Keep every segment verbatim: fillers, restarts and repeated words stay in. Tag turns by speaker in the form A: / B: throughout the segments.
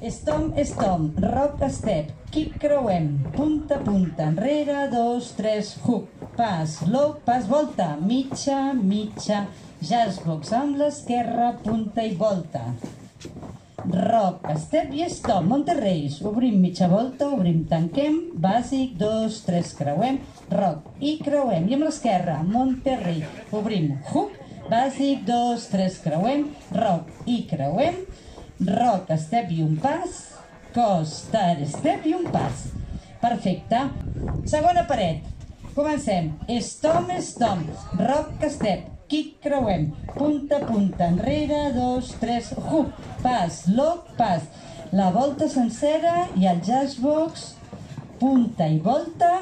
A: Stomp, stomp, rock step, kick creuem, punta, punta, enrere, dos, tres, hook, pas, lock, pas, volta, mitja, mitja, jazzbox amb l'esquerra, punta i volta. Rock, step i stomp, Monterreis, obrim mitja volta, obrim, tanquem, bàsic, dos, tres, creuem, rock i creuem, i amb l'esquerra, Monterrei, obrim, hook, bàsic, dos, tres, creuem, rock i creuem, rock, step i un pas, cos, tar, step i un pas. Perfecte. Segona paret. Comencem. Stomp, stomp, rock, step, kick, creuem, punta, punta, enrere, dos, tres, hook, pas, lock, pas. La volta sencera i el jazzbox, punta i volta,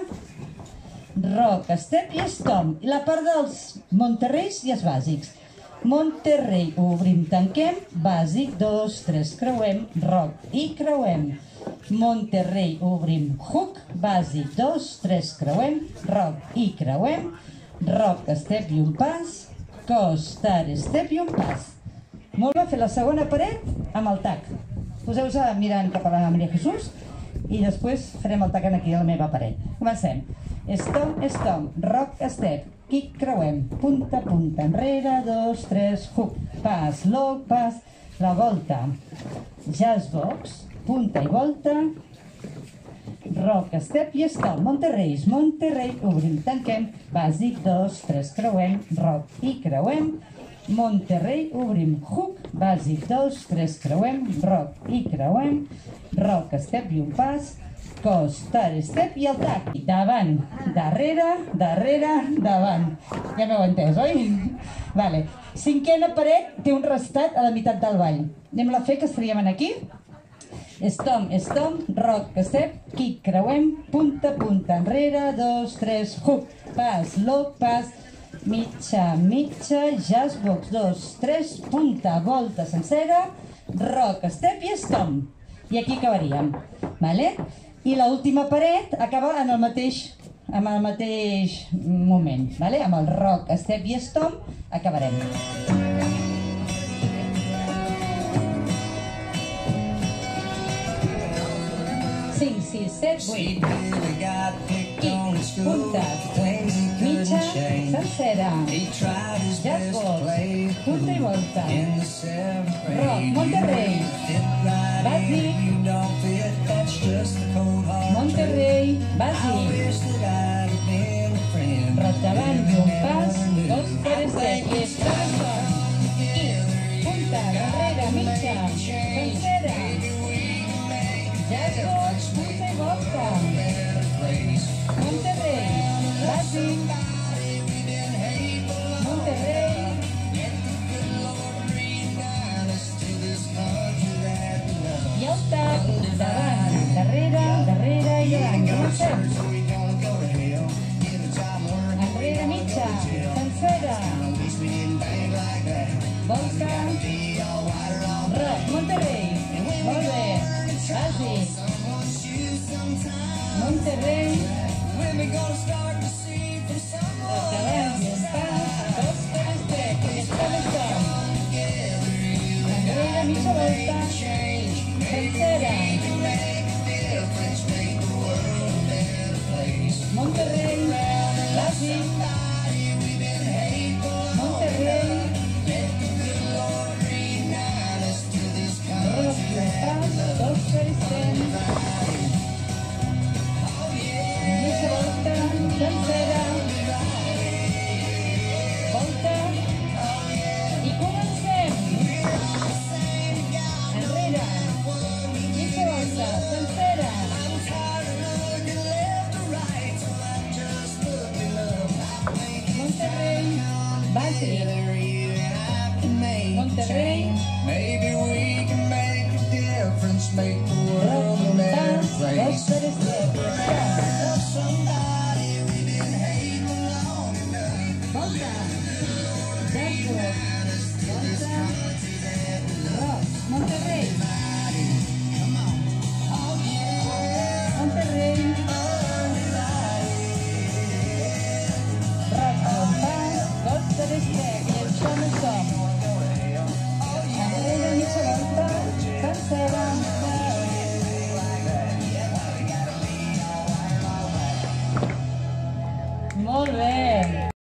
A: rock, step i stomp. I la part dels Monterreis i els bàsics. Monterrei, obrim, tanquem, bàsic, dos, tres, creuem, rock i creuem. Monterrei, obrim, hook, bàsic, dos, tres, creuem, rock i creuem. Rock, step i un pas, cos, tar, step i un pas. Molt bé, fer la segona paret amb el tac. Poseu-vos mirant cap a la Maria Jesús i després farem el tac aquí a la meva paret. Comencem. Stomp, stomp, rock, step, kick, creuem, punta, punta, enrere, dos, tres, hook, pas, lock, pas, la volta, jazzbox, punta i volta, rock, step i stomp, Monterreis, Monterrei, obrim, tanquem, bàsic, dos, tres, creuem, rock i creuem, Monterrei, obrim, hook, bàsic, dos, tres, creuem, rock i creuem, rock, step i un pas, cos, tar, step i el tac. Davant, darrere, darrere, davant. Ja m'heu entès, oi? Vale. Cinquena paret té un restat a la meitat del ball. Anem-la a fer, que estaríem aquí. Stomp, stomp, rock, step, kick, creuem, punta, punta, enrere, dos, tres, hook, pas, lock, pas, mitja, mitja, jazzbox, dos, tres, punta, volta sencera, rock, step i stomp. I aquí acabaríem. Vale? I l'última paret acaba en el mateix, en el mateix moment, vale? Amb el rock, step i stomp acabarem. cinc, sis, set, vuit. Kick, punta, mitja, sencera, jazzbox, punta i volta, rock, Monterrei, bàsic, Monterrei, bàsic, rock davant i un pas, dos, tres, set, i stomp, kick, punta, darrere, mitja, sencera, jazzbox, punta i volta, Monterrei, bàsic, Monterrei, i el tac, davant, darrere, darrere i davant. Comencem. Enrere mitja, sencera, volta, rock, Monterrei, molt bé, bàsic, Monterrei, davant i un pas, dos, tres, tres, i stomp, stomp, enrere mitja volta, sencera, Monterrei, bàsic, Monterrei, rock i un pas, dos, tres, tres, mitja volta, sencera, volta, i comencem. Enrere, mitja volta, sencera, Monterrei, bàsic, Monterrei, rock i un pas, dos, tres, tres, volta, jazzbox, volta, rock, Monterrei, Monterrei, rock i un pas, dos, tres, tres, i el stomp, stomp, enrere mitja volta, sencera, Molt bé.